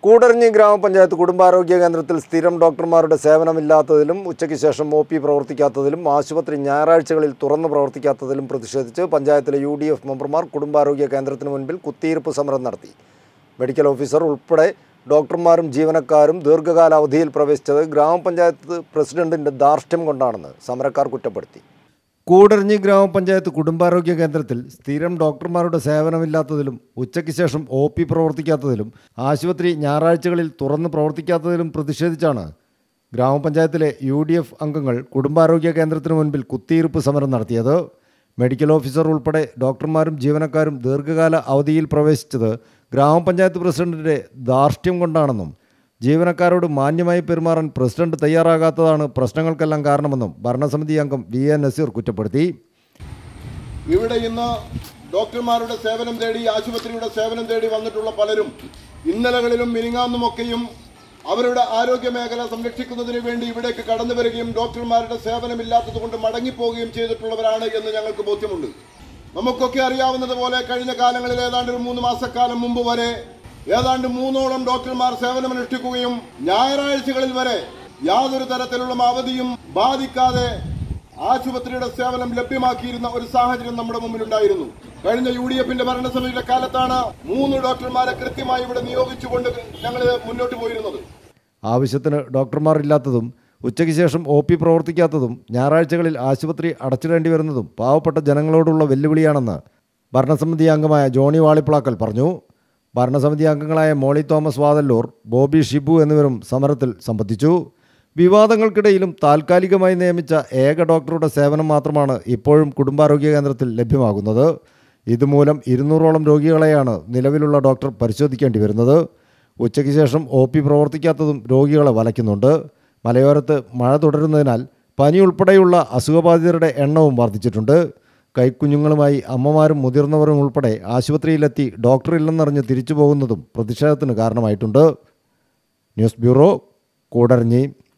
കൂടരഞ്ഞി ഗ്രാമപഞ്ചായത്ത് കുടുംബാരോഗ്യ കേന്ദ്രത്തിൽ സ്ഥിരം ഡോക്ടർമാരുടെ സേവനമില്ലാത്തതിലും ഉച്ചയ്ക്ക് ശേഷം ഒ.പി. പ്രവർത്തിക്കാത്തതിലും ആശുപത്രി ഞായറാഴ്ചകളിൽ തുറന്നു പ്രവർത്തിക്കാത്തതിലും പ്രതിഷേധിച്ച് പഞ്ചായത്തിലെ UDF മെമ്പർമാർ കുടുംബാരോഗ്യ കേന്ദ്രത്തിന് മുൻപിൽ കുത്തിയിരിപ്പ് സമരം നടത്തി. മെഡിക്കൽ ഓഫീസർ ഉൾപ്പെടെ ഡോക്ടർമാരും ജീവനക്കാരും ദീർഘകാല അവധിയിൽ പ്രവേശിച്ചത് ഗ്രാമപഞ്ചായത്ത് പ്രസിഡന്റിന്റെ ധാർഷ്ട്യം കൊണ്ടാണെന്ന് സമരക്കാർ കുറ്റപ്പെടുത്തി. കൂടരഞ്ഞി ഗ്രാമപഞ്ചായത്ത് കുടുംബാരോഗ്യ കേന്ദ്രത്തിൽ സ്ഥിരം ഡോക്ടർമാരുടെ സേവനമില്ലാത്തതിലും ഉച്ചയ്ക്ക് ശേഷം ഒ.പി. പ്രവർത്തിക്കാത്തതിലും ആശുപത്രി ഞായറാഴ്ചകളിൽ തുറന്ന് പ്രവർത്തിക്കാത്തതിലും പ്രതിഷേധിച്ചാണ് ഗ്രാമപഞ്ചായത്തിലെ UDF അംഗങ്ങൾ കുടുംബാരോഗ്യ കേന്ദ്രത്തിന് മുൻപിൽ കുത്തിയിരിപ്പ് സമരം നടത്തിയത്. മെഡിക്കൽ ഓഫീസർ ഉൾപ്പെടെ ഡോക്ടർമാരും ജീവനക്കാരും ദീർഘകാല അവധിയിൽ പ്രവേശിച്ചത് ഗ്രാമപഞ്ചായത്ത് പ്രസിഡന്റിന്റെ ധാർഷ്ട്യം കൊണ്ടാണെന്നും ജീവനക്കാരോട് മാന്യമായി പെരുമാറാൻ പ്രസിഡന്റ് തയ്യാറാകാത്തതാണ് പ്രശ്നങ്ങൾക്കെല്ലാം കാരണമെന്നും ഭരണസമിതി അംഗം VA നസീർ കുറ്റപ്പെടുത്തി. ഇവിടെ ഇന്ന് ഡോക്ടർമാരുടെ സേവനം തേടി ആശുപത്രിയുടെ സേവനം തേടി വന്നിട്ടുള്ള പലരും ഇന്നലകളിലും മിനിങ്ങാന്നുമൊക്കെയും അവരുടെ ആരോഗ്യ മേഖല സംരക്ഷിക്കുന്നതിന് വേണ്ടി ഇവിടേക്ക് കടന്നു വരികയും ഡോക്ടർമാരുടെ സേവനമില്ലാത്തതുകൊണ്ട് മടങ്ങിപ്പോവുകയും ചെയ്തിട്ടുള്ളവരാണ് എന്ന് ഞങ്ങൾക്ക് ബോധ്യമുണ്ട്. നമുക്കൊക്കെ അറിയാവുന്നതുപോലെ കഴിഞ്ഞ കാലങ്ങളിൽ ഏതാണ്ട് ഒരു 3 മാസക്കാലം മുമ്പ് വരെ ഏതാണ്ട് 3ഓളം ഡോക്ടർമാർ സേവനമനുഷ്ഠിക്കുകയും ഞായറാഴ്ചകളിൽ വരെ യാതൊരു തരത്തിലുള്ള അവധിയും ബാധിക്കാതെ ആശുപത്രിയുടെ സേവനം ലഭ്യമാക്കിയിരുന്ന ഒരു സാഹചര്യം നമ്മുടെ മുമ്പിലുണ്ടായിരുന്നു. കഴിഞ്ഞ UDFന്റെ ഭരണസമിതിയുടെ കാലത്താണ് 3 ഡോക്ടർമാരെ കൃത്യമായി ഇവിടെ നിയോഗിച്ചുകൊണ്ട് ഞങ്ങൾ മുന്നോട്ട് പോയിരുന്നത്. ആവശ്യത്തിന് ഡോക്ടർമാർ ഇല്ലാത്തതും ഉച്ചയ്ക്ക് ശേഷം ഒ.പി. പ്രവർത്തിക്കാത്തതും ഞായറാഴ്ചകളിൽ ആശുപത്രി അടച്ചിടേണ്ടി വരുന്നതും പാവപ്പെട്ട ജനങ്ങളോടുള്ള വെല്ലുവിളിയാണെന്ന് ഭരണസമിതി അംഗമായ ജോണി വാളിപ്ലാക്കൽ പറഞ്ഞു. ഭരണസമിതി അംഗങ്ങളായ മോളി തോമസ് വാതല്ലൂർ, ബോബി ഷിബു എന്നിവരും സമരത്തിൽ സംബന്ധിച്ചു. വിവാദങ്ങൾക്കിടയിലും താൽക്കാലികമായി നിയമിച്ച ഏക ഡോക്ടറുടെ സേവനം മാത്രമാണ് ഇപ്പോഴും കുടുംബാരോഗ്യ കേന്ദ്രത്തിൽ ലഭ്യമാകുന്നത്. ഇതുമൂലം 200ഓളം രോഗികളെയാണ് നിലവിലുള്ള ഡോക്ടർ പരിശോധിക്കേണ്ടി വരുന്നത്. ഉച്ചയ്ക്ക് ശേഷം ഒ.പി. പ്രവർത്തിക്കാത്തതും രോഗികളെ വലയ്ക്കുന്നുണ്ട്. മലയോരത്ത് മഴ തുടരുന്നതിനാൽ പനി ഉൾപ്പെടെയുള്ള അസുഖബാധിതരുടെ എണ്ണവും വർദ്ധിച്ചിട്ടുണ്ട്. കൈക്കുഞ്ഞുങ്ങളുമായി അമ്മമാരും മുതിർന്നവരും ഉൾപ്പെടെ ആശുപത്രിയിലെത്തി ഡോക്ടറില്ലെന്നറിഞ്ഞ് തിരിച്ചു പോകുന്നതും പ്രതിഷേധത്തിന് കാരണമായിട്ടുണ്ട്. News bureau, Koodaranji.